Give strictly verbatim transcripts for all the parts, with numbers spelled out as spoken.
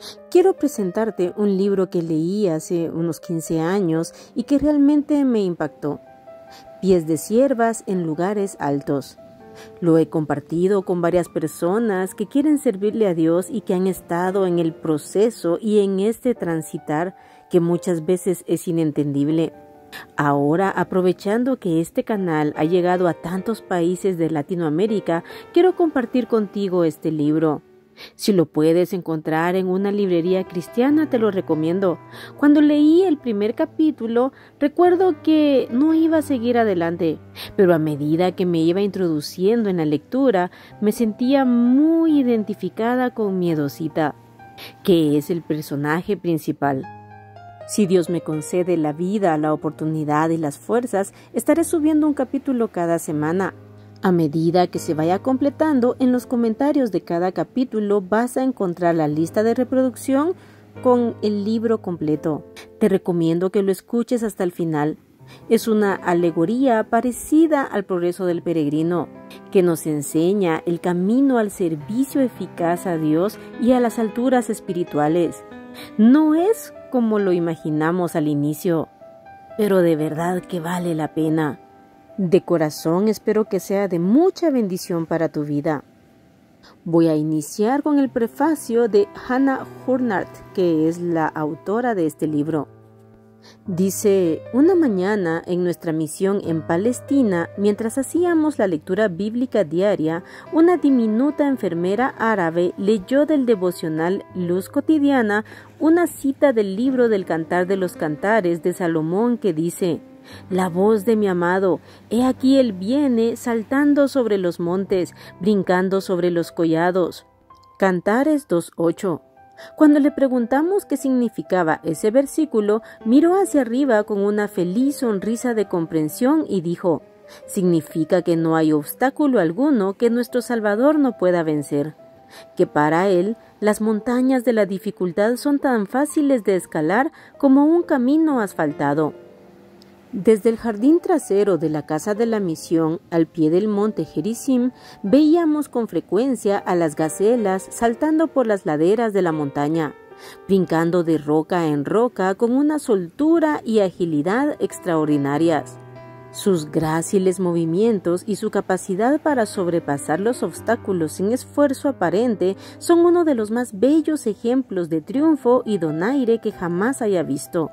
Quiero presentarte un libro que leí hace unos quince años y que realmente me impactó. Pies de ciervas en lugares altos. Lo he compartido con varias personas que quieren servirle a Dios y que han estado en el proceso y en este transitar que muchas veces es inentendible. Ahora, aprovechando que este canal ha llegado a tantos países de Latinoamérica, quiero compartir contigo este libro. Si lo puedes encontrar en una librería cristiana, te lo recomiendo. Cuando leí el primer capítulo, recuerdo que no iba a seguir adelante, pero a medida que me iba introduciendo en la lectura, me sentía muy identificada con Miedosita, que es el personaje principal. Si Dios me concede la vida, la oportunidad y las fuerzas, estaré subiendo un capítulo cada semana. A medida que se vaya completando, en los comentarios de cada capítulo vas a encontrar la lista de reproducción con el libro completo. Te recomiendo que lo escuches hasta el final. Es una alegoría parecida al progreso del peregrino, que nos enseña el camino al servicio eficaz a Dios y a las alturas espirituales. No es como lo imaginamos al inicio, pero de verdad que vale la pena. De corazón espero que sea de mucha bendición para tu vida. Voy a iniciar con el prefacio de Hannah Hurnard, que es la autora de este libro. Dice: una mañana en nuestra misión en Palestina, mientras hacíamos la lectura bíblica diaria, una diminuta enfermera árabe leyó del devocional Luz Cotidiana una cita del libro del Cantar de los Cantares de Salomón que dice: la voz de mi amado, he aquí él viene saltando sobre los montes, brincando sobre los collados. Cantares dos ocho. Cuando le preguntamos qué significaba ese versículo, miró hacia arriba con una feliz sonrisa de comprensión y dijo: significa que no hay obstáculo alguno que nuestro Salvador no pueda vencer, que para él las montañas de la dificultad son tan fáciles de escalar como un camino asfaltado. Desde el jardín trasero de la casa de la misión, al pie del monte Gerizim, veíamos con frecuencia a las gacelas saltando por las laderas de la montaña, brincando de roca en roca con una soltura y agilidad extraordinarias. Sus gráciles movimientos y su capacidad para sobrepasar los obstáculos sin esfuerzo aparente son uno de los más bellos ejemplos de triunfo y donaire que jamás haya visto.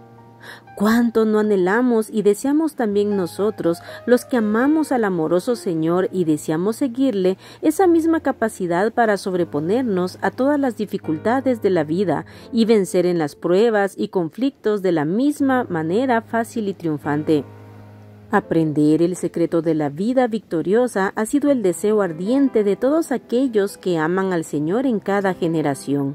Cuánto no anhelamos y deseamos también nosotros, los que amamos al amoroso Señor y deseamos seguirle, esa misma capacidad para sobreponernos a todas las dificultades de la vida y vencer en las pruebas y conflictos de la misma manera fácil y triunfante. Aprender el secreto de la vida victoriosa ha sido el deseo ardiente de todos aquellos que aman al Señor en cada generación.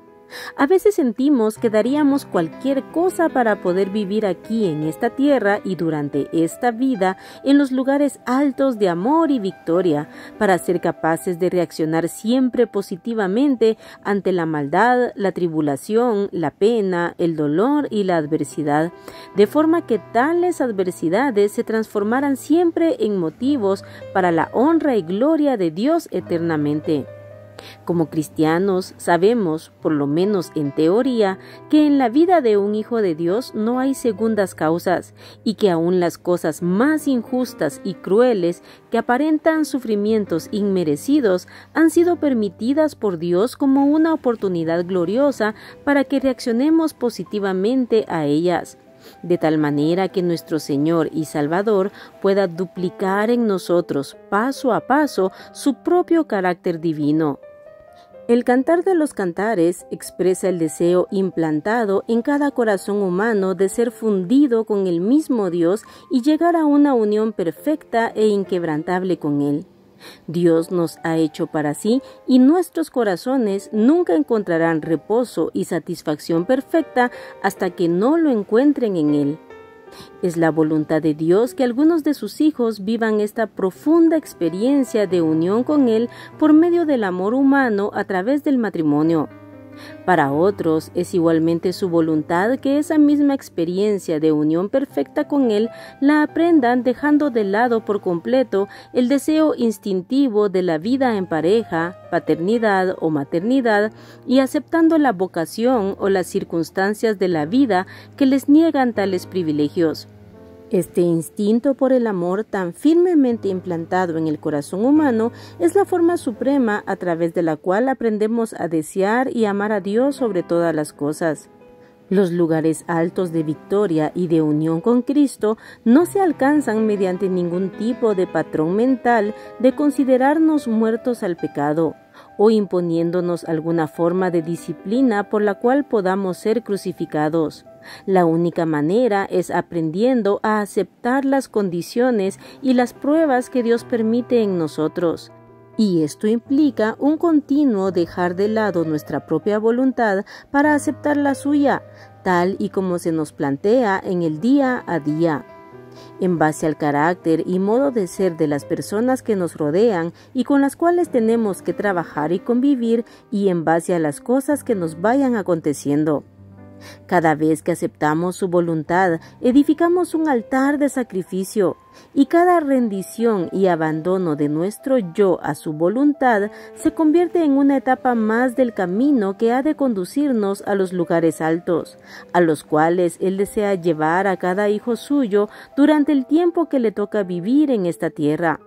A veces sentimos que daríamos cualquier cosa para poder vivir aquí en esta tierra y durante esta vida en los lugares altos de amor y victoria, para ser capaces de reaccionar siempre positivamente ante la maldad, la tribulación, la pena, el dolor y la adversidad, de forma que tales adversidades se transformaran siempre en motivos para la honra y gloria de Dios eternamente. Como cristianos sabemos, por lo menos en teoría, que en la vida de un hijo de Dios no hay segundas causas y que aún las cosas más injustas y crueles que aparentan sufrimientos inmerecidos han sido permitidas por Dios como una oportunidad gloriosa para que reaccionemos positivamente a ellas, de tal manera que nuestro Señor y Salvador pueda duplicar en nosotros, paso a paso, su propio carácter divino. El Cantar de los Cantares expresa el deseo implantado en cada corazón humano de ser fundido con el mismo Dios y llegar a una unión perfecta e inquebrantable con Él. Dios nos ha hecho para sí y nuestros corazones nunca encontrarán reposo y satisfacción perfecta hasta que no lo encuentren en Él. Es la voluntad de Dios que algunos de sus hijos vivan esta profunda experiencia de unión con Él por medio del amor humano a través del matrimonio. Para otros es igualmente su voluntad que esa misma experiencia de unión perfecta con Él la aprendan dejando de lado por completo el deseo instintivo de la vida en pareja, paternidad o maternidad y aceptando la vocación o las circunstancias de la vida que les niegan tales privilegios. Este instinto por el amor tan firmemente implantado en el corazón humano es la forma suprema a través de la cual aprendemos a desear y amar a Dios sobre todas las cosas. Los lugares altos de victoria y de unión con Cristo no se alcanzan mediante ningún tipo de patrón mental de considerarnos muertos al pecado o imponiéndonos alguna forma de disciplina por la cual podamos ser crucificados. La única manera es aprendiendo a aceptar las condiciones y las pruebas que Dios permite en nosotros. Y esto implica un continuo dejar de lado nuestra propia voluntad para aceptar la suya, tal y como se nos plantea en el día a día. En base al carácter y modo de ser de las personas que nos rodean y con las cuales tenemos que trabajar y convivir, y en base a las cosas que nos vayan aconteciendo. Cada vez que aceptamos su voluntad, edificamos un altar de sacrificio, y cada rendición y abandono de nuestro yo a su voluntad se convierte en una etapa más del camino que ha de conducirnos a los lugares altos, a los cuales Él desea llevar a cada hijo suyo durante el tiempo que le toca vivir en esta tierra.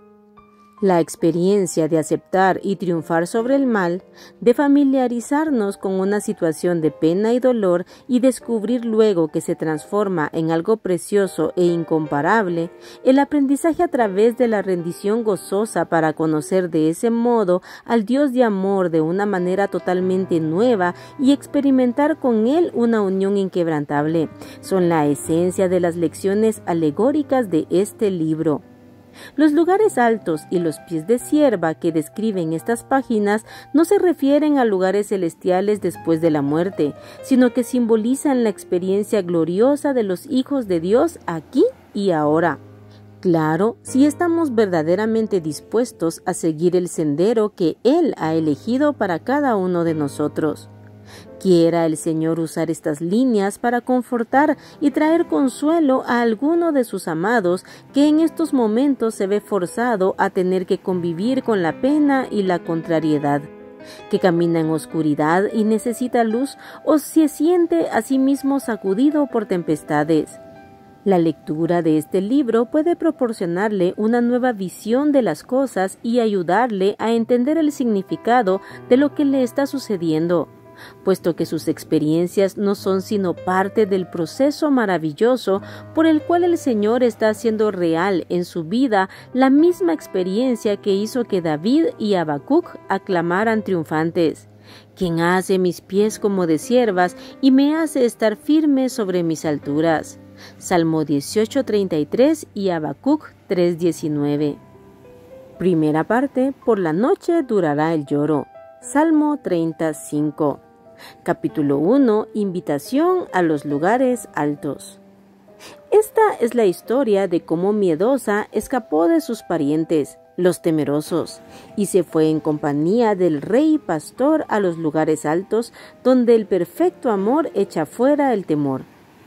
La experiencia de aceptar y triunfar sobre el mal, de familiarizarnos con una situación de pena y dolor y descubrir luego que se transforma en algo precioso e incomparable, el aprendizaje a través de la rendición gozosa para conocer de ese modo al Dios de amor de una manera totalmente nueva y experimentar con Él una unión inquebrantable, son la esencia de las lecciones alegóricas de este libro. Los lugares altos y los pies de cierva que describen estas páginas no se refieren a lugares celestiales después de la muerte, sino que simbolizan la experiencia gloriosa de los hijos de Dios aquí y ahora. Claro, si estamos verdaderamente dispuestos a seguir el sendero que Él ha elegido para cada uno de nosotros. Quiera el Señor usar estas líneas para confortar y traer consuelo a alguno de sus amados que en estos momentos se ve forzado a tener que convivir con la pena y la contrariedad, que camina en oscuridad y necesita luz o se siente a sí mismo sacudido por tempestades. La lectura de este libro puede proporcionarle una nueva visión de las cosas y ayudarle a entender el significado de lo que le está sucediendo, puesto que sus experiencias no son sino parte del proceso maravilloso por el cual el Señor está haciendo real en su vida la misma experiencia que hizo que David y Habacuc aclamaran triunfantes. Quien hace mis pies como de ciervas y me hace estar firme sobre mis alturas. Salmo dieciocho, treinta y tres y Habacuc tres, diecinueve. Primera parte, por la noche durará el lloro. Salmo treinta y cinco. Capítulo uno. Invitación a los lugares altos. Esta es la historia de cómo Miedosa escapó de sus parientes, los temerosos, y se fue en compañía del rey pastor a los lugares altos, donde el perfecto amor echa fuera el temor.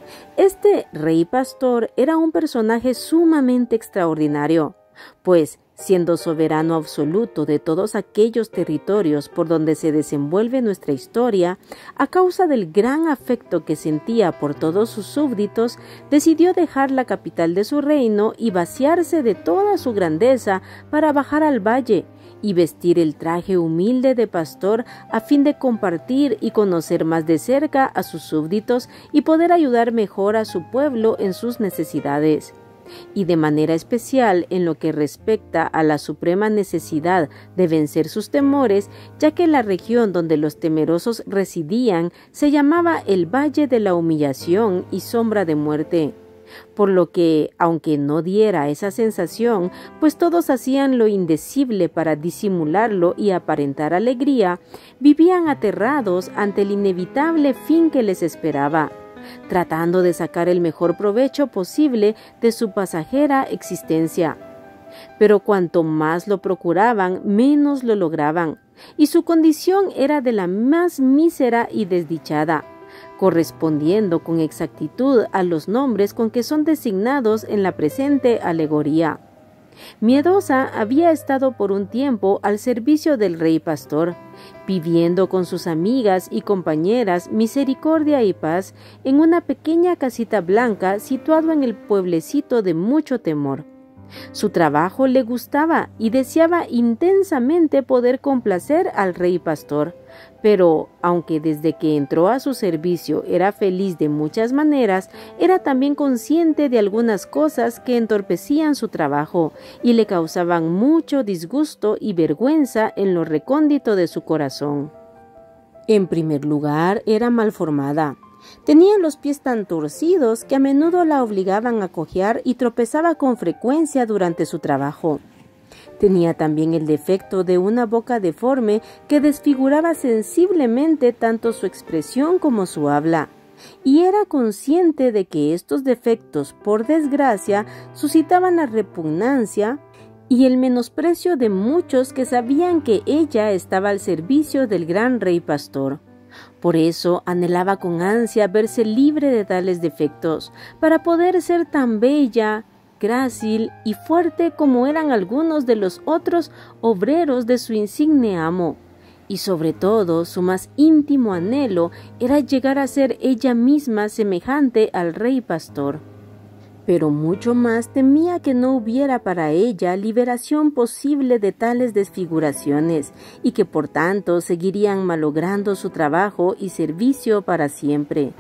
Este rey pastor era un personaje sumamente extraordinario, pues, siendo soberano absoluto de todos aquellos territorios por donde se desenvuelve nuestra historia, a causa del gran afecto que sentía por todos sus súbditos, decidió dejar la capital de su reino y vaciarse de toda su grandeza para bajar al valle y vestir el traje humilde de pastor a fin de compartir y conocer más de cerca a sus súbditos y poder ayudar mejor a su pueblo en sus necesidades. Y de manera especial en lo que respecta a la suprema necesidad de vencer sus temores, ya que la región donde los temerosos residían se llamaba el Valle de la Humillación y Sombra de Muerte. Por lo que, aunque no diera esa sensación, pues todos hacían lo indecible para disimularlo y aparentar alegría, vivían aterrados ante el inevitable fin que les esperaba, tratando de sacar el mejor provecho posible de su pasajera existencia. Pero cuanto más lo procuraban, menos lo lograban, y su condición era de la más mísera y desdichada, correspondiendo con exactitud a los nombres con que son designados en la presente alegoría. Miedosa había estado por un tiempo al servicio del rey pastor, viviendo con sus amigas y compañeras misericordia y paz en una pequeña casita blanca situado en el pueblecito de mucho temor. Su trabajo le gustaba y deseaba intensamente poder complacer al rey pastor, pero aunque desde que entró a su servicio era feliz de muchas maneras, era también consciente de algunas cosas que entorpecían su trabajo y le causaban mucho disgusto y vergüenza en lo recóndito de su corazón. En primer lugar, era mal formada. Tenía los pies tan torcidos que a menudo la obligaban a cojear y tropezaba con frecuencia durante su trabajo. Tenía también el defecto de una boca deforme que desfiguraba sensiblemente tanto su expresión como su habla, y era consciente de que estos defectos, por desgracia, suscitaban la repugnancia y el menosprecio de muchos que sabían que ella estaba al servicio del gran rey pastor. Por eso anhelaba con ansia verse libre de tales defectos, para poder ser tan bella, grácil y fuerte como eran algunos de los otros obreros de su insigne amo. Y sobre todo, su más íntimo anhelo era llegar a ser ella misma semejante al rey pastor. Pero mucho más temía que no hubiera para ella liberación posible de tales desfiguraciones y que por tanto seguirían malogrando su trabajo y servicio para siempre.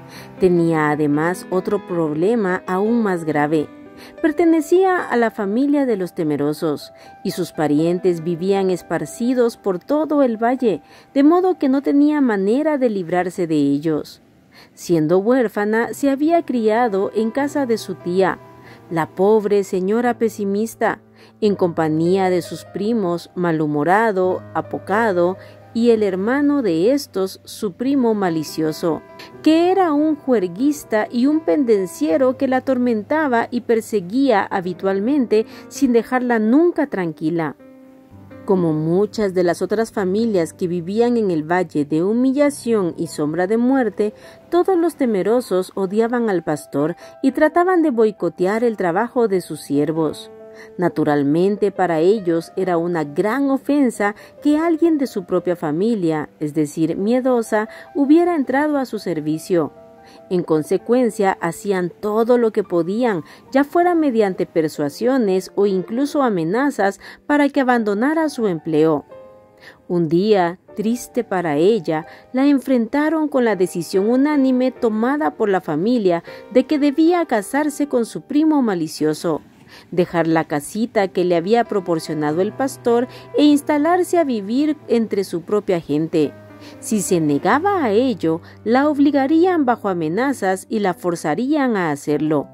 Tenía además otro problema aún más grave. Pertenecía a la familia de los temerosos y sus parientes vivían esparcidos por todo el valle, de modo que no tenía manera de librarse de ellos. Siendo huérfana, se había criado en casa de su tía, la pobre señora pesimista, en compañía de sus primos malhumorado, apocado, y el hermano de estos, su primo malicioso, que era un juerguista y un pendenciero que la atormentaba y perseguía habitualmente sin dejarla nunca tranquila. Como muchas de las otras familias que vivían en el valle de humillación y sombra de muerte, todos los temerosos odiaban al pastor y trataban de boicotear el trabajo de sus siervos. Naturalmente, para ellos era una gran ofensa que alguien de su propia familia, es decir, Miedosa, hubiera entrado a su servicio. En consecuencia, hacían todo lo que podían, ya fuera mediante persuasiones o incluso amenazas, para que abandonara su empleo. Un día, triste para ella, la enfrentaron con la decisión unánime tomada por la familia de que debía casarse con su primo malicioso, dejar la casita que le había proporcionado el pastor e instalarse a vivir entre su propia gente. Si se negaba a ello, la obligarían bajo amenazas y la forzarían a hacerlo.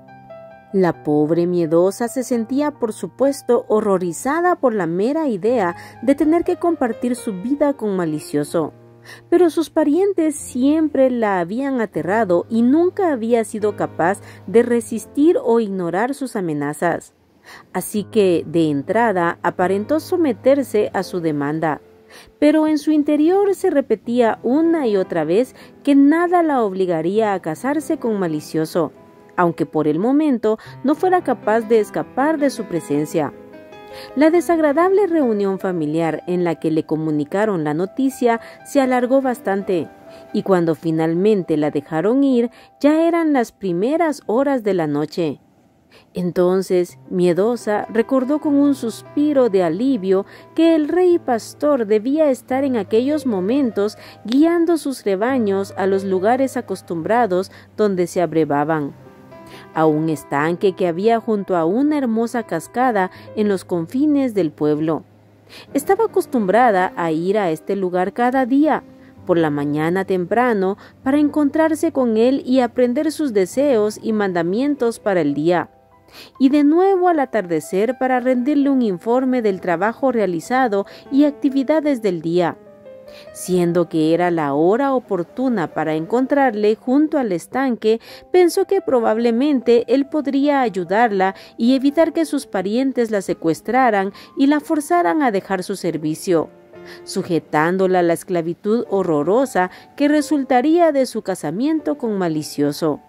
La pobre Miedosa se sentía, por supuesto, horrorizada por la mera idea de tener que compartir su vida con Malicioso. Pero sus parientes siempre la habían aterrado y nunca había sido capaz de resistir o ignorar sus amenazas. Así que, de entrada, aparentó someterse a su demanda. Pero en su interior se repetía una y otra vez que nada la obligaría a casarse con Malicioso, aunque por el momento no fuera capaz de escapar de su presencia. La desagradable reunión familiar en la que le comunicaron la noticia se alargó bastante, y cuando finalmente la dejaron ir, ya eran las primeras horas de la noche. Entonces, Miedosa recordó con un suspiro de alivio que el rey pastor debía estar en aquellos momentos guiando sus rebaños a los lugares acostumbrados donde se abrevaban, a un estanque que había junto a una hermosa cascada en los confines del pueblo. Estaba acostumbrada a ir a este lugar cada día, por la mañana temprano, para encontrarse con él y aprender sus deseos y mandamientos para el día, y de nuevo al atardecer para rendirle un informe del trabajo realizado y actividades del día. Siendo que era la hora oportuna para encontrarle junto al estanque, pensó que probablemente él podría ayudarla y evitar que sus parientes la secuestraran y la forzaran a dejar su servicio, sujetándola a la esclavitud horrorosa que resultaría de su casamiento con Malicioso.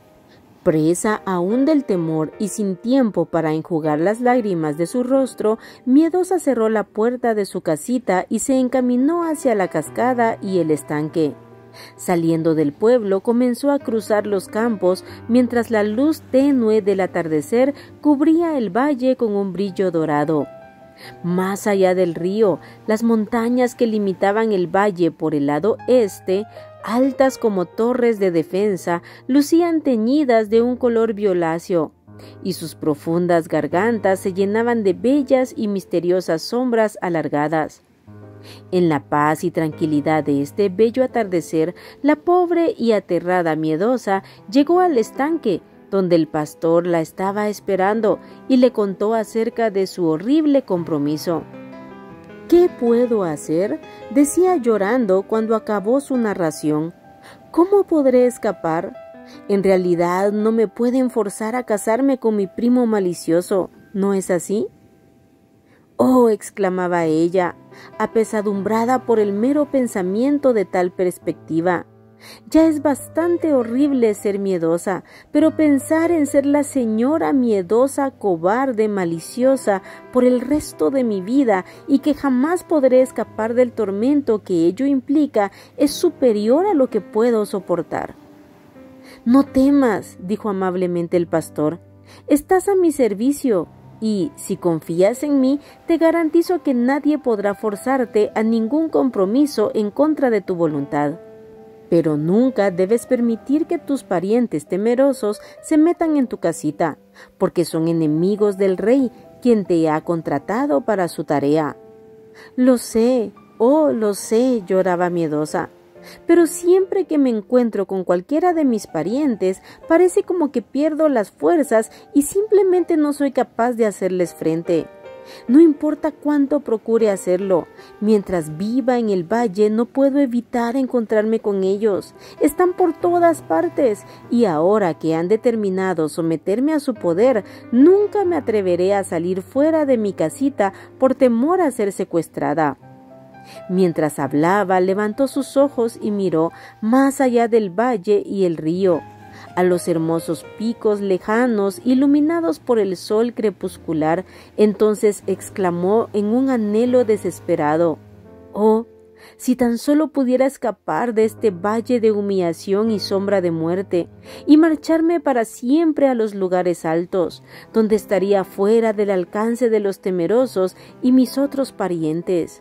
Presa aún del temor y sin tiempo para enjugar las lágrimas de su rostro, Miedosa cerró la puerta de su casita y se encaminó hacia la cascada y el estanque. Saliendo del pueblo, comenzó a cruzar los campos mientras la luz tenue del atardecer cubría el valle con un brillo dorado. Más allá del río, las montañas que limitaban el valle por el lado este, altas como torres de defensa, lucían teñidas de un color violáceo, y sus profundas gargantas se llenaban de bellas y misteriosas sombras alargadas. En la paz y tranquilidad de este bello atardecer, la pobre y aterrada Miedosa llegó al estanque, donde el pastor la estaba esperando y le contó acerca de su horrible compromiso. ¿Qué puedo hacer?, decía llorando cuando acabó su narración. ¿Cómo podré escapar? En realidad no me pueden forzar a casarme con mi primo Malicioso, ¿no es así? ¡Oh!, exclamaba ella, apesadumbrada por el mero pensamiento de tal perspectiva. Ya es bastante horrible ser miedosa, pero pensar en ser la señora miedosa, cobarde, maliciosa por el resto de mi vida y que jamás podré escapar del tormento que ello implica es superior a lo que puedo soportar. No temas, dijo amablemente el pastor, estás a mi servicio y, si confías en mí, te garantizo que nadie podrá forzarte a ningún compromiso en contra de tu voluntad. Pero nunca debes permitir que tus parientes temerosos se metan en tu casita, porque son enemigos del rey, quien te ha contratado para su tarea. Lo sé, oh, lo sé, lloraba Miedosa, pero siempre que me encuentro con cualquiera de mis parientes, parece como que pierdo las fuerzas y simplemente no soy capaz de hacerles frente. No importa cuánto procure hacerlo, mientras viva en el valle no puedo evitar encontrarme con ellos. Están por todas partes y ahora que han determinado someterme a su poder, nunca me atreveré a salir fuera de mi casita por temor a ser secuestrada. Mientras hablaba, levantó sus ojos y miró más allá del valle y el río, a los hermosos picos lejanos iluminados por el sol crepuscular. Entonces exclamó en un anhelo desesperado: «Oh, si tan solo pudiera escapar de este valle de humillación y sombra de muerte, y marcharme para siempre a los lugares altos, donde estaría fuera del alcance de los temerosos y mis otros parientes».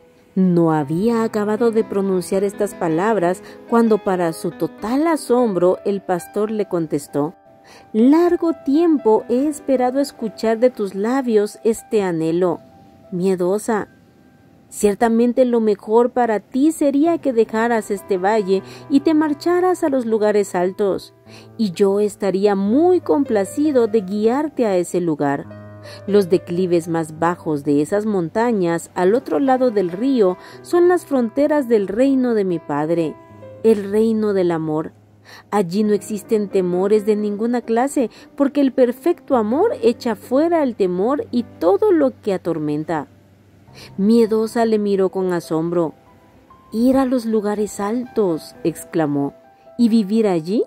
No había acabado de pronunciar estas palabras cuando, para su total asombro, el pastor le contestó: «Largo tiempo he esperado escuchar de tus labios este anhelo, Miedosa. Ciertamente lo mejor para ti sería que dejaras este valle y te marcharas a los lugares altos, y yo estaría muy complacido de guiarte a ese lugar. Los declives más bajos de esas montañas al otro lado del río son las fronteras del reino de mi padre, el reino del amor. Allí no existen temores de ninguna clase, porque el perfecto amor echa fuera el temor y todo lo que atormenta». Miedosa le miró con asombro. «¿Ir a los lugares altos?», exclamó, «¿y vivir allí?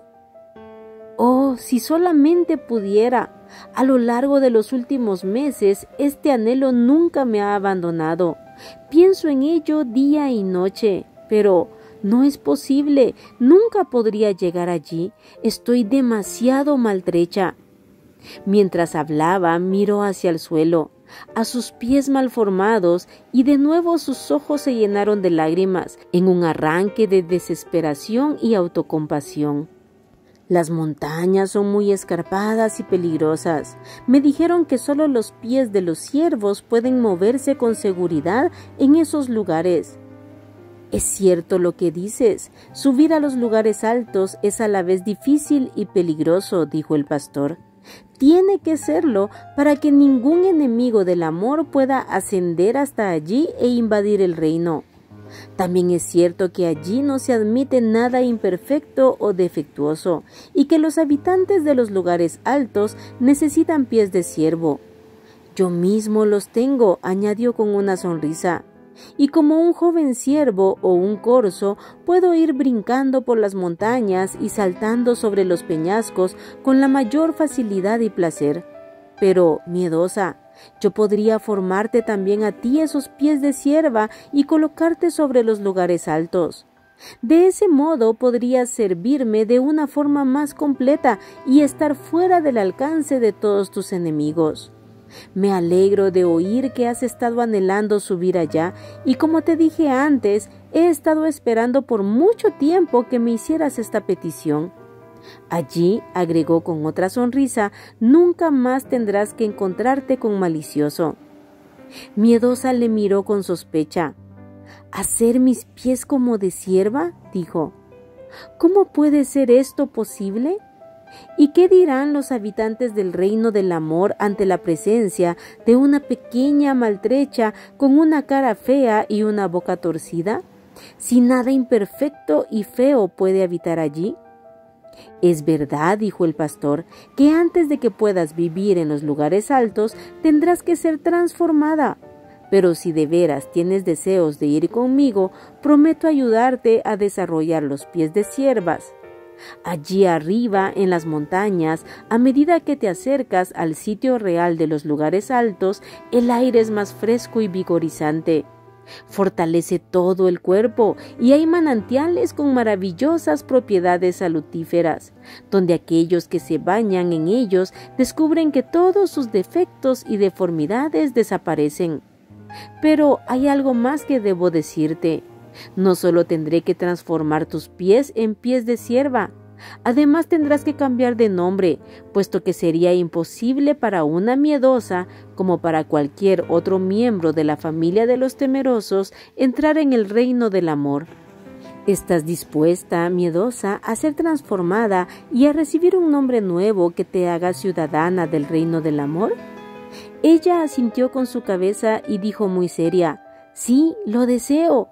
Oh, si solamente pudiera. A lo largo de los últimos meses, este anhelo nunca me ha abandonado. Pienso en ello día y noche, pero no es posible. Nunca podría llegar allí. Estoy demasiado maltrecha». Mientras hablaba, miró hacia el suelo, a sus pies malformados, y de nuevo sus ojos se llenaron de lágrimas, en un arranque de desesperación y autocompasión. «Las montañas son muy escarpadas y peligrosas. Me dijeron que solo los pies de los ciervos pueden moverse con seguridad en esos lugares». «Es cierto lo que dices. Subir a los lugares altos es a la vez difícil y peligroso», dijo el pastor. «Tiene que serlo para que ningún enemigo del amor pueda ascender hasta allí e invadir el reino. También es cierto que allí no se admite nada imperfecto o defectuoso, y que los habitantes de los lugares altos necesitan pies de ciervo. Yo mismo los tengo, añadió con una sonrisa, y como un joven ciervo o un corzo puedo ir brincando por las montañas y saltando sobre los peñascos con la mayor facilidad y placer. Pero, miedosa, yo podría formarte también a ti esos pies de cierva y colocarte sobre los lugares altos. De ese modo podrías servirme de una forma más completa y estar fuera del alcance de todos tus enemigos. Me alegro de oír que has estado anhelando subir allá y, como te dije antes, he estado esperando por mucho tiempo que me hicieras esta petición. Allí, agregó con otra sonrisa, nunca más tendrás que encontrarte con malicioso. Miedosa le miró con sospecha. ¿Hacer mis pies como de cierva?, dijo. ¿Cómo puede ser esto posible? ¿Y qué dirán los habitantes del reino del amor ante la presencia de una pequeña maltrecha con una cara fea y una boca torcida, si nada imperfecto y feo puede habitar allí? Es verdad, dijo el pastor, que antes de que puedas vivir en los lugares altos tendrás que ser transformada. Pero si de veras tienes deseos de ir conmigo, prometo ayudarte a desarrollar los pies de ciervas. Allí arriba, en las montañas, a medida que te acercas al sitio real de los lugares altos, el aire es más fresco y vigorizante. Fortalece todo el cuerpo y hay manantiales con maravillosas propiedades salutíferas, donde aquellos que se bañan en ellos descubren que todos sus defectos y deformidades desaparecen. Pero hay algo más que debo decirte. No solo tendré que transformar tus pies en pies de cierva, además tendrás que cambiar de nombre, puesto que sería imposible para una miedosa, como para cualquier otro miembro de la familia de los temerosos, entrar en el reino del amor. ¿Estás dispuesta, miedosa, a ser transformada y a recibir un nombre nuevo que te haga ciudadana del reino del amor? Ella asintió con su cabeza y dijo muy seria: «Sí, lo deseo».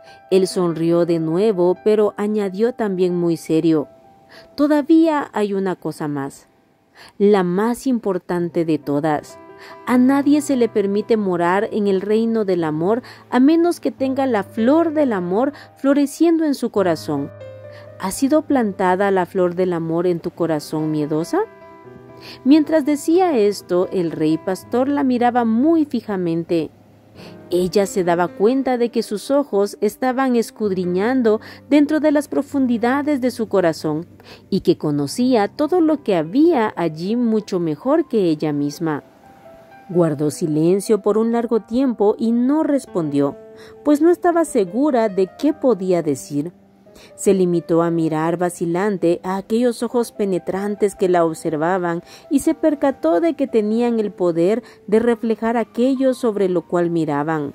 Él sonrió de nuevo, pero añadió también muy serio: «Todavía hay una cosa más, la más importante de todas. A nadie se le permite morar en el reino del amor a menos que tenga la flor del amor floreciendo en su corazón. ¿Ha sido plantada la flor del amor en tu corazón, miedosa?». Mientras decía esto, el rey pastor la miraba muy fijamente. Ella se daba cuenta de que sus ojos estaban escudriñando dentro de las profundidades de su corazón y que conocía todo lo que había allí mucho mejor que ella misma. Guardó silencio por un largo tiempo y no respondió, pues no estaba segura de qué podía decir. Se limitó a mirar vacilante a aquellos ojos penetrantes que la observaban y se percató de que tenían el poder de reflejar aquello sobre lo cual miraban.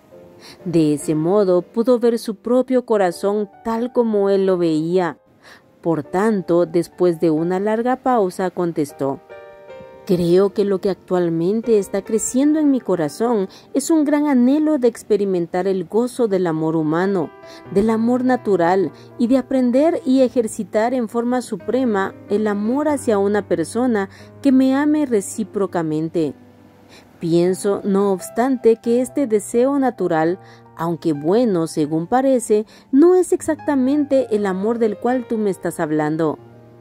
De ese modo pudo ver su propio corazón tal como él lo veía. Por tanto, después de una larga pausa, contestó: «Creo que lo que actualmente está creciendo en mi corazón es un gran anhelo de experimentar el gozo del amor humano, del amor natural y de aprender y ejercitar en forma suprema el amor hacia una persona que me ame recíprocamente. Pienso, no obstante, que este deseo natural, aunque bueno según parece, no es exactamente el amor del cual tú me estás hablando».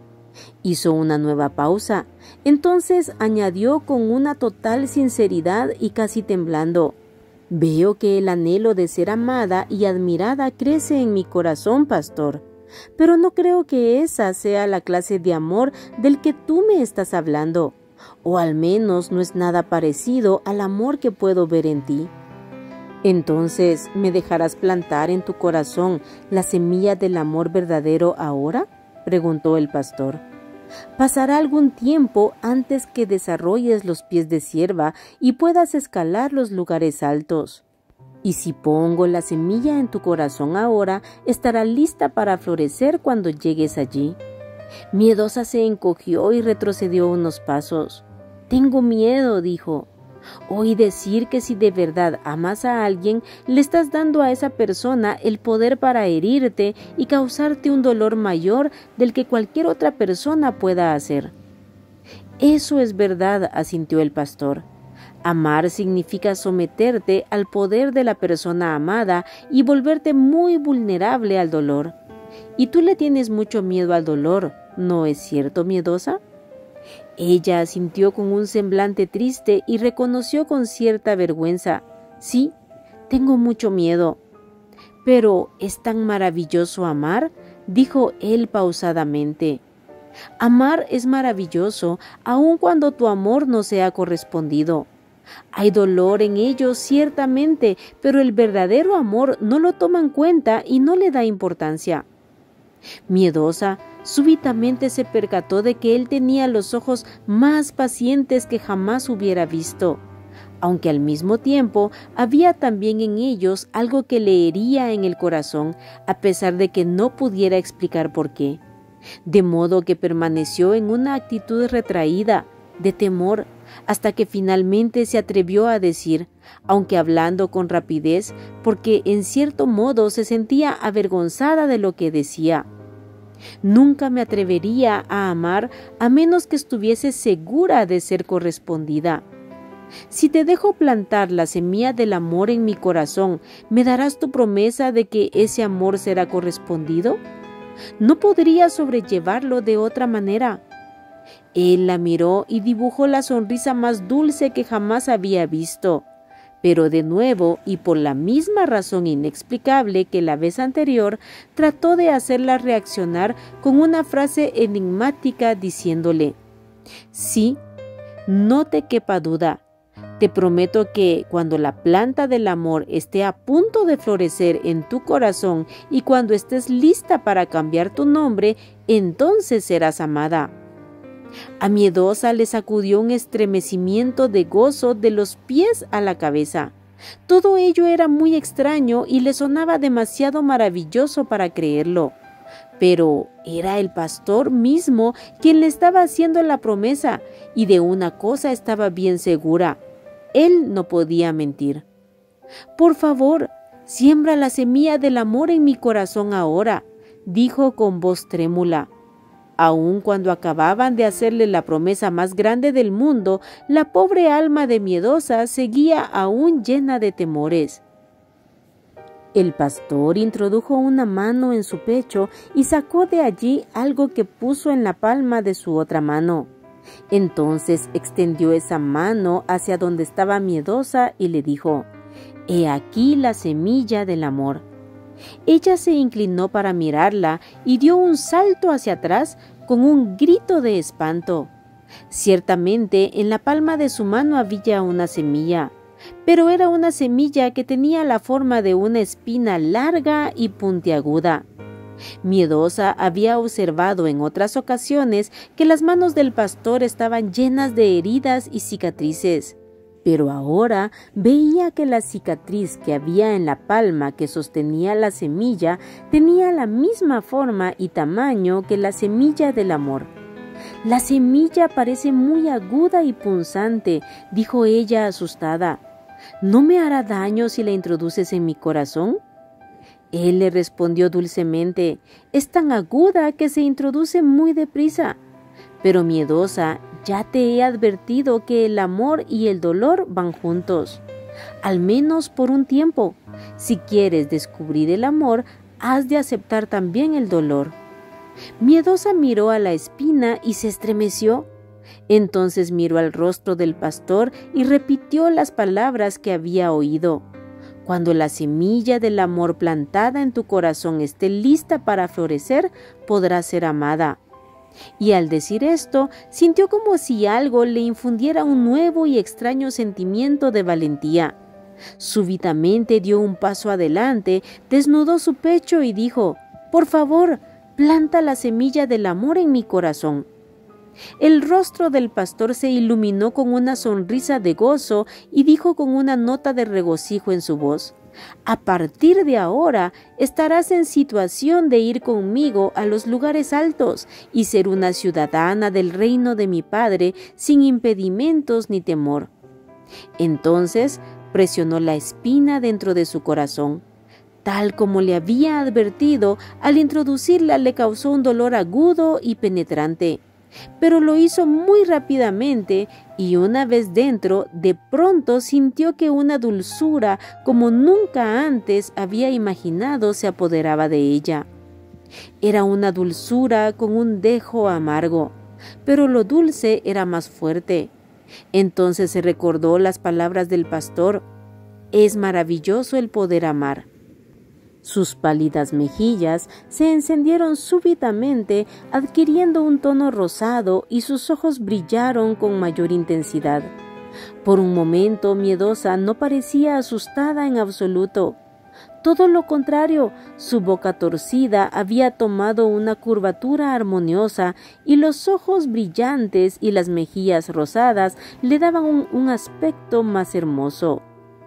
Hizo una nueva pausa. Entonces añadió con una total sinceridad y casi temblando: «Veo que el anhelo de ser amada y admirada crece en mi corazón, pastor, pero no creo que esa sea la clase de amor del que tú me estás hablando, o al menos no es nada parecido al amor que puedo ver en ti». «¿Entonces me dejarás plantar en tu corazón la semilla del amor verdadero ahora?», preguntó el pastor. «Pasará algún tiempo antes que desarrolles los pies de cierva y puedas escalar los lugares altos. Y si pongo la semilla en tu corazón ahora, estará lista para florecer cuando llegues allí». Miedosa se encogió y retrocedió unos pasos. «Tengo miedo», dijo. Oí decir que si de verdad amas a alguien, le estás dando a esa persona el poder para herirte y causarte un dolor mayor del que cualquier otra persona pueda hacer. Eso es verdad, asintió el pastor. Amar significa someterte al poder de la persona amada y volverte muy vulnerable al dolor. Y tú le tienes mucho miedo al dolor, ¿no es cierto, miedosa? Ella asintió con un semblante triste y reconoció con cierta vergüenza: sí, tengo mucho miedo. Pero ¿es tan maravilloso amar?, dijo él pausadamente. Amar es maravilloso, aun cuando tu amor no sea correspondido. Hay dolor en ello, ciertamente, pero el verdadero amor no lo toma en cuenta y no le da importancia. Miedosa, súbitamente se percató de que él tenía los ojos más pacientes que jamás hubiera visto, aunque al mismo tiempo había también en ellos algo que le hería en el corazón, a pesar de que no pudiera explicar por qué. De modo que permaneció en una actitud retraída, de temor, hasta que finalmente se atrevió a decir, aunque hablando con rapidez, porque en cierto modo se sentía avergonzada de lo que decía: nunca me atrevería a amar a menos que estuviese segura de ser correspondida. Si te dejo plantar la semilla del amor en mi corazón, ¿me darás tu promesa de que ese amor será correspondido? ¿No podría sobrellevarlo de otra manera? Él la miró y dibujó la sonrisa más dulce que jamás había visto. Pero de nuevo, y por la misma razón inexplicable que la vez anterior, trató de hacerla reaccionar con una frase enigmática diciéndole: sí, no te quepa duda. Te prometo que cuando la planta del amor esté a punto de florecer en tu corazón y cuando estés lista para cambiar tu nombre, entonces serás amada. A Miedosa le sacudió un estremecimiento de gozo de los pies a la cabeza. Todo ello era muy extraño y le sonaba demasiado maravilloso para creerlo. Pero era el pastor mismo quien le estaba haciendo la promesa, y de una cosa estaba bien segura: él no podía mentir. Por favor, siembra la semilla del amor en mi corazón ahora, dijo con voz trémula. Aun cuando acababan de hacerle la promesa más grande del mundo, la pobre alma de Miedosa seguía aún llena de temores. El pastor introdujo una mano en su pecho y sacó de allí algo que puso en la palma de su otra mano. Entonces extendió esa mano hacia donde estaba Miedosa y le dijo: «He aquí la semilla del amor». Ella se inclinó para mirarla y dio un salto hacia atrás con un grito de espanto. Ciertamente en la palma de su mano había una semilla, pero era una semilla que tenía la forma de una espina larga y puntiaguda. Miedosa había observado en otras ocasiones que las manos del pastor estaban llenas de heridas y cicatrices, pero ahora veía que la cicatriz que había en la palma que sostenía la semilla tenía la misma forma y tamaño que la semilla del amor. «La semilla parece muy aguda y punzante», dijo ella asustada. «¿No me hará daño si la introduces en mi corazón?». Él le respondió dulcemente: «Es tan aguda que se introduce muy deprisa. Pero Miedosa, ya te he advertido que el amor y el dolor van juntos, al menos por un tiempo. Si quieres descubrir el amor, has de aceptar también el dolor». Miedosa miró a la espina y se estremeció. Entonces miró al rostro del pastor y repitió las palabras que había oído: «Cuando la semilla del amor plantada en tu corazón esté lista para florecer, podrá ser amada». Y al decir esto, sintió como si algo le infundiera un nuevo y extraño sentimiento de valentía. Súbitamente dio un paso adelante, desnudó su pecho y dijo: «Por favor, planta la semilla del amor en mi corazón». El rostro del pastor se iluminó con una sonrisa de gozo y dijo con una nota de regocijo en su voz: «A partir de ahora estarás en situación de ir conmigo a los lugares altos y ser una ciudadana del reino de mi Padre sin impedimentos ni temor». Entonces presionó la espina dentro de su corazón. Tal como le había advertido, al introducirla le causó un dolor agudo y penetrante. Pero lo hizo muy rápidamente y una vez dentro, de pronto sintió que una dulzura como nunca antes había imaginado se apoderaba de ella. Era una dulzura con un dejo amargo, pero lo dulce era más fuerte. Entonces se recordó las palabras del pastor: «Es maravilloso el poder amar». Sus pálidas mejillas se encendieron súbitamente, adquiriendo un tono rosado, y sus ojos brillaron con mayor intensidad. Por un momento, Miedosa no parecía asustada en absoluto. Todo lo contrario, su boca torcida había tomado una curvatura armoniosa y los ojos brillantes y las mejillas rosadas le daban un, un aspecto más hermoso.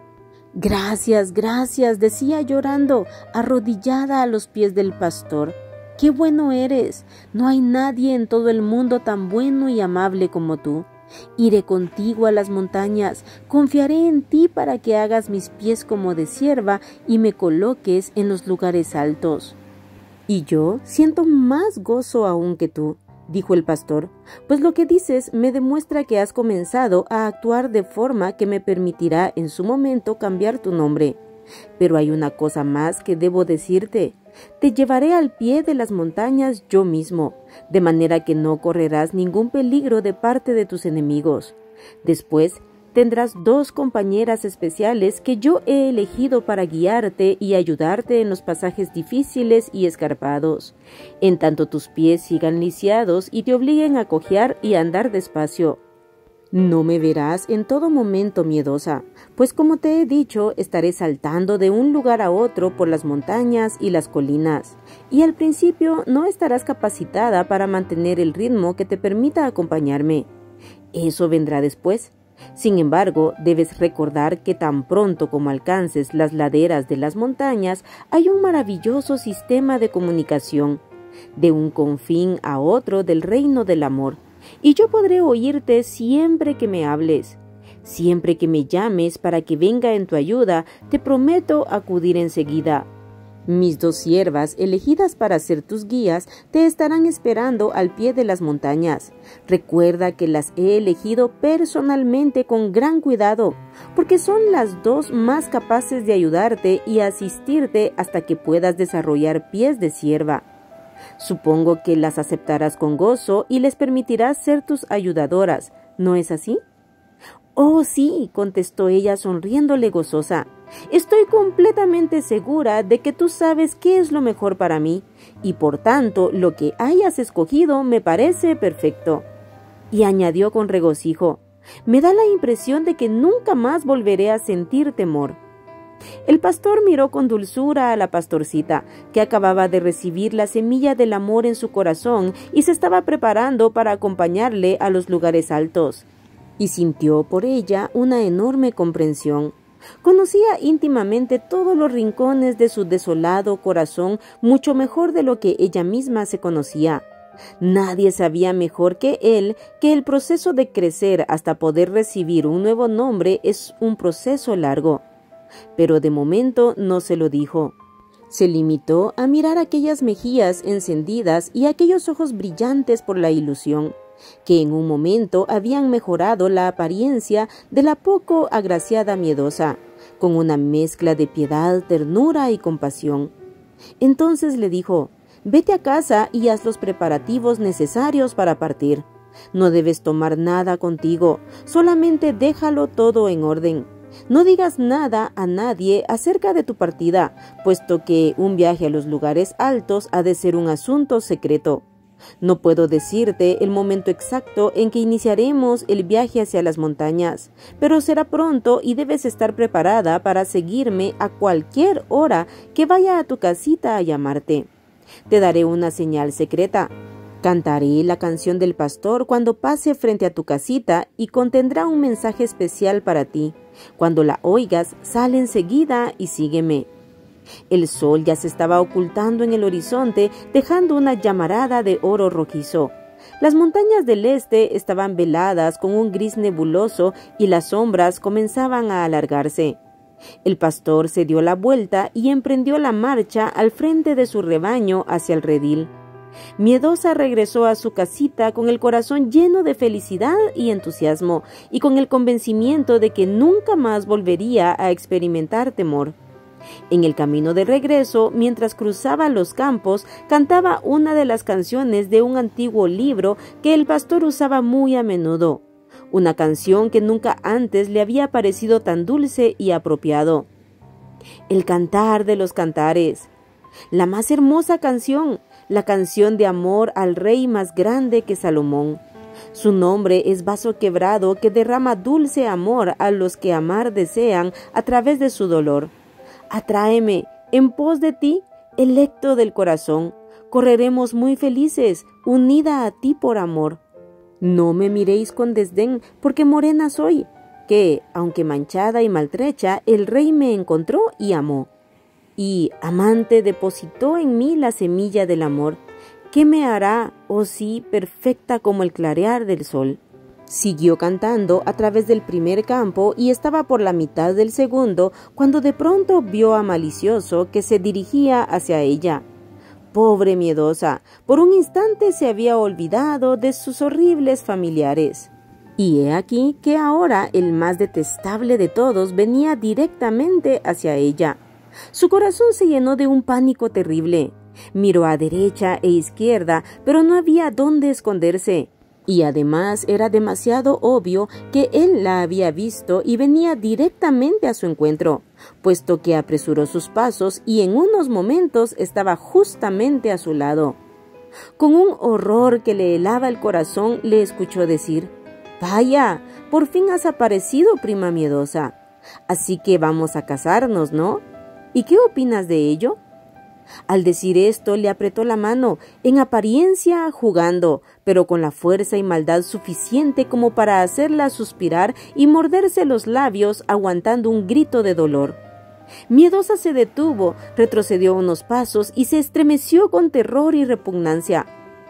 «Gracias, gracias», decía llorando, arrodillada a los pies del pastor. «¡Qué bueno eres! No hay nadie en todo el mundo tan bueno y amable como tú. Iré contigo a las montañas, confiaré en ti para que hagas mis pies como de cierva y me coloques en los lugares altos». «Y yo siento más gozo aún que tú», dijo el pastor, «pues lo que dices me demuestra que has comenzado a actuar de forma que me permitirá en su momento cambiar tu nombre. Pero hay una cosa más que debo decirte. Te llevaré al pie de las montañas yo mismo, de manera que no correrás ningún peligro de parte de tus enemigos. Después tendrás dos compañeras especiales que yo he elegido para guiarte y ayudarte en los pasajes difíciles y escarpados, en tanto tus pies sigan lisiados y te obliguen a cojear y a andar despacio. No me verás en todo momento miedosa, pues como te he dicho, estaré saltando de un lugar a otro por las montañas y las colinas, y al principio no estarás capacitada para mantener el ritmo que te permita acompañarme. Eso vendrá después. Sin embargo, debes recordar que tan pronto como alcances las laderas de las montañas, hay un maravilloso sistema de comunicación, de un confín a otro del reino del amor, y yo podré oírte siempre que me hables. Siempre que me llames para que venga en tu ayuda, te prometo acudir enseguida. Mis dos siervas, elegidas para ser tus guías, te estarán esperando al pie de las montañas. Recuerda que las he elegido personalmente con gran cuidado, porque son las dos más capaces de ayudarte y asistirte hasta que puedas desarrollar pies de sierva. Supongo que las aceptarás con gozo y les permitirás ser tus ayudadoras, ¿no es así? «Oh, sí», contestó ella sonriéndole gozosa. «Estoy completamente segura de que tú sabes qué es lo mejor para mí, y por tanto lo que hayas escogido me parece perfecto». Y añadió con regocijo: «Me da la impresión de que nunca más volveré a sentir temor». El pastor miró con dulzura a la pastorcita, que acababa de recibir la semilla del amor en su corazón y se estaba preparando para acompañarle a los lugares altos, y sintió por ella una enorme comprensión. Conocía íntimamente todos los rincones de su desolado corazón mucho mejor de lo que ella misma se conocía. Nadie sabía mejor que él que el proceso de crecer hasta poder recibir un nuevo nombre es un proceso largo. Pero de momento no se lo dijo. Se limitó a mirar aquellas mejillas encendidas y aquellos ojos brillantes por la ilusión, que en un momento habían mejorado la apariencia de la poco agraciada Miedosa, con una mezcla de piedad, ternura y compasión. Entonces le dijo: «Vete a casa y haz los preparativos necesarios para partir. No debes tomar nada contigo, solamente déjalo todo en orden. No digas nada a nadie acerca de tu partida, puesto que un viaje a los lugares altos ha de ser un asunto secreto. No puedo decirte el momento exacto en que iniciaremos el viaje hacia las montañas, pero será pronto y debes estar preparada para seguirme a cualquier hora que vaya a tu casita a llamarte. Te daré una señal secreta. Cantaré la canción del pastor cuando pase frente a tu casita y contendrá un mensaje especial para ti. Cuando la oigas, sal enseguida y sígueme». El sol ya se estaba ocultando en el horizonte, dejando una llamarada de oro rojizo. Las montañas del este estaban veladas con un gris nebuloso y las sombras comenzaban a alargarse. El pastor se dio la vuelta y emprendió la marcha al frente de su rebaño hacia el redil. Miedosa regresó a su casita con el corazón lleno de felicidad y entusiasmo y con el convencimiento de que nunca más volvería a experimentar temor. En el camino de regreso, mientras cruzaba los campos, cantaba una de las canciones de un antiguo libro que el pastor usaba muy a menudo, una canción que nunca antes le había parecido tan dulce y apropiado. El cantar de los cantares, la más hermosa canción, la canción de amor al rey más grande que Salomón. Su nombre es vaso quebrado que derrama dulce amor a los que amar desean a través de su dolor. Atráeme en pos de ti, electo del corazón. Correremos muy felices, unida a ti por amor. No me miréis con desdén, porque morena soy, que, aunque manchada y maltrecha, el rey me encontró y amó. Y, amante, depositó en mí la semilla del amor. ¿Qué me hará, oh sí, perfecta como el clarear del sol? Siguió cantando a través del primer campo y estaba por la mitad del segundo cuando de pronto vio a Malicioso que se dirigía hacia ella. Pobre Miedosa, por un instante se había olvidado de sus horribles familiares. Y he aquí que ahora el más detestable de todos venía directamente hacia ella. Su corazón se llenó de un pánico terrible. Miró a derecha e izquierda, pero no había dónde esconderse. Y además era demasiado obvio que él la había visto y venía directamente a su encuentro, puesto que apresuró sus pasos y en unos momentos estaba justamente a su lado. Con un horror que le helaba el corazón, le escuchó decir: «Vaya, por fin has aparecido, prima Miedosa. Así que vamos a casarnos, ¿no? ¿Y qué opinas de ello?» Al decir esto, le apretó la mano, en apariencia jugando, pero con la fuerza y maldad suficiente como para hacerla suspirar y morderse los labios, aguantando un grito de dolor. Miedosa se detuvo, retrocedió unos pasos y se estremeció con terror y repugnancia.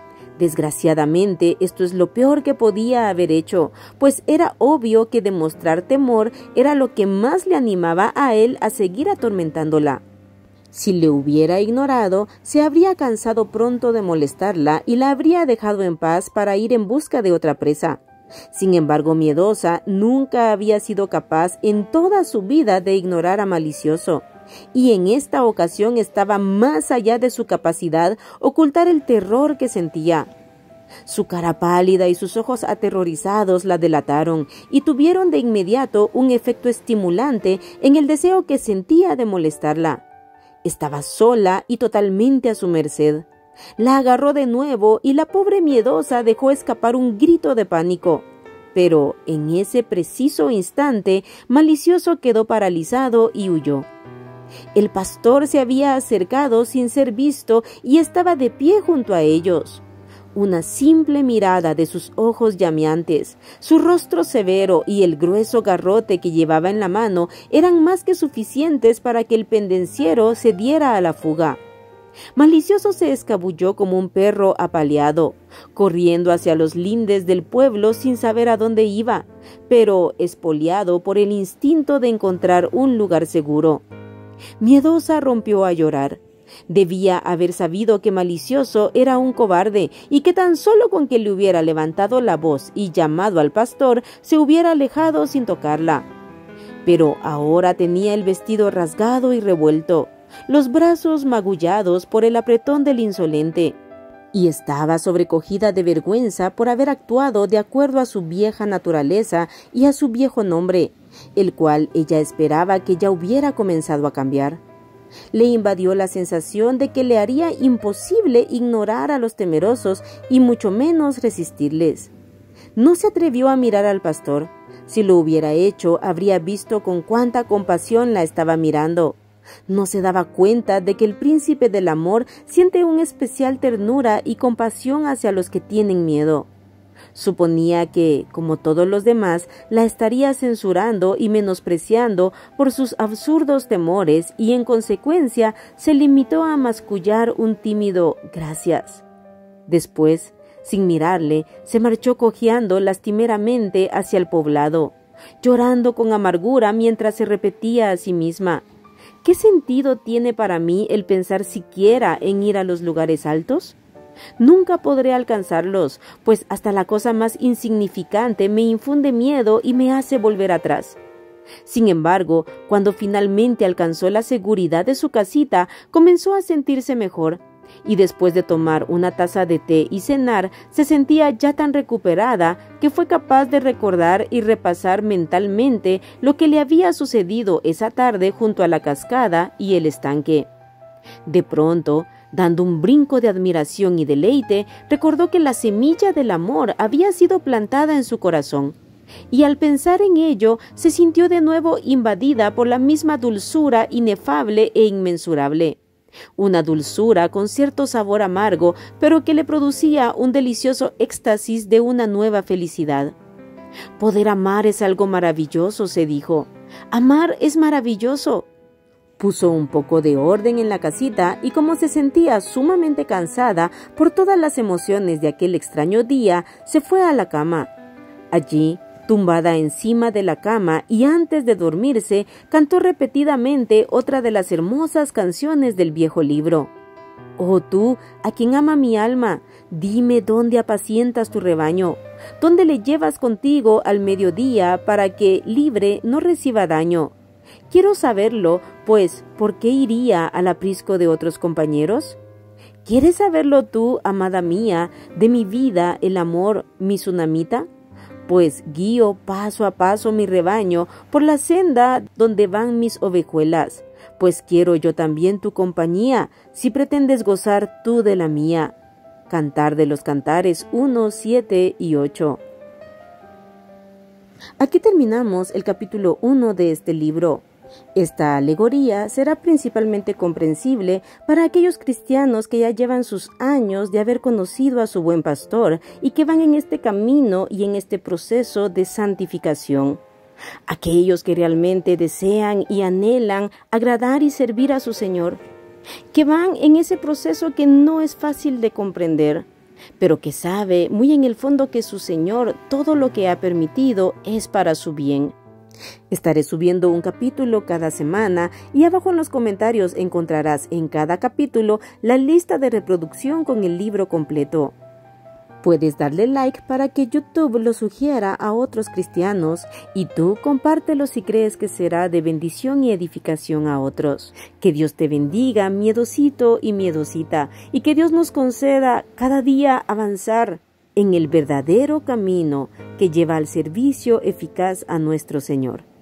Desgraciadamente, esto es lo peor que podía haber hecho, pues era obvio que demostrar temor era lo que más le animaba a él a seguir atormentándola. Si le hubiera ignorado, se habría cansado pronto de molestarla y la habría dejado en paz para ir en busca de otra presa. Sin embargo, Miedosa nunca había sido capaz en toda su vida de ignorar a Malicioso, y en esta ocasión estaba más allá de su capacidad ocultar el terror que sentía. Su cara pálida y sus ojos aterrorizados la delataron y tuvieron de inmediato un efecto estimulante en el deseo que sentía de molestarla. Estaba sola y totalmente a su merced. La agarró de nuevo y la pobre Miedosa dejó escapar un grito de pánico. Pero en ese preciso instante, Malicioso quedó paralizado y huyó. El pastor se había acercado sin ser visto y estaba de pie junto a ellos. Una simple mirada de sus ojos llameantes, su rostro severo y el grueso garrote que llevaba en la mano eran más que suficientes para que el pendenciero se diera a la fuga. Malicioso se escabulló como un perro apaleado, corriendo hacia los lindes del pueblo sin saber a dónde iba, pero espoliado por el instinto de encontrar un lugar seguro. Miedosa rompió a llorar. Debía haber sabido que Malicioso era un cobarde y que tan solo con que le hubiera levantado la voz y llamado al pastor se hubiera alejado sin tocarla. Pero ahora tenía el vestido rasgado y revuelto, los brazos magullados por el apretón del insolente, y estaba sobrecogida de vergüenza por haber actuado de acuerdo a su vieja naturaleza y a su viejo nombre, el cual ella esperaba que ya hubiera comenzado a cambiar. Le invadió la sensación de que le haría imposible ignorar a los temerosos y mucho menos resistirles. No se atrevió a mirar al pastor. Si lo hubiera hecho, habría visto con cuánta compasión la estaba mirando. No se daba cuenta de que el príncipe del amor siente una especial ternura y compasión hacia los que tienen miedo. Suponía que, como todos los demás, la estaría censurando y menospreciando por sus absurdos temores y, en consecuencia, se limitó a mascullar un tímido «gracias». Después, Sin mirarle, se marchó cojeando lastimeramente hacia el poblado, llorando con amargura mientras se repetía a sí misma: ¿qué sentido tiene para mí el pensar siquiera en ir a los lugares altos? Nunca podré alcanzarlos, pues hasta la cosa más insignificante me infunde miedo y me hace volver atrás. Sin embargo, cuando finalmente alcanzó la seguridad de su casita, comenzó a sentirse mejor, y después de tomar una taza de té y cenar, se sentía ya tan recuperada que fue capaz de recordar y repasar mentalmente lo que le había sucedido esa tarde junto a la cascada y el estanque. De pronto, dando un brinco de admiración y deleite, recordó que la semilla del amor había sido plantada en su corazón, y al pensar en ello, se sintió de nuevo invadida por la misma dulzura inefable e inmensurable. Una dulzura con cierto sabor amargo, pero que le producía un delicioso éxtasis de una nueva felicidad. Poder amar es algo maravilloso, se dijo. Amar es maravilloso. Puso un poco de orden en la casita y, como se sentía sumamente cansada por todas las emociones de aquel extraño día, se fue a la cama. Allí, tumbada encima de la cama y antes de dormirse, cantó repetidamente otra de las hermosas canciones del viejo libro. Oh tú, a quien ama mi alma, dime dónde apacientas tu rebaño, dónde le llevas contigo al mediodía para que, libre, no reciba daño. Quiero saberlo, pues, ¿por qué iría al aprisco de otros compañeros? ¿Quieres saberlo tú, amada mía, de mi vida, el amor, mi tsunamita? Pues guío paso a paso mi rebaño por la senda donde van mis ovejuelas, pues quiero yo también tu compañía, si pretendes gozar tú de la mía. Cantar de los Cantares uno, siete y ocho. Aquí terminamos el capítulo uno de este libro. Esta alegoría será principalmente comprensible para aquellos cristianos que ya llevan sus años de haber conocido a su buen pastor y que van en este camino y en este proceso de santificación. Aquellos que realmente desean y anhelan agradar y servir a su Señor, que van en ese proceso que no es fácil de comprender, pero que sabe muy en el fondo que su Señor todo lo que ha permitido es para su bien. Estaré subiendo un capítulo cada semana y abajo en los comentarios encontrarás en cada capítulo la lista de reproducción con el libro completo. Puedes darle like para que YouTube lo sugiera a otros cristianos y tú compártelo si crees que será de bendición y edificación a otros. Que Dios te bendiga, miedosito y miedosita, y que Dios nos conceda cada día avanzar en el verdadero camino que lleva al servicio eficaz a nuestro Señor.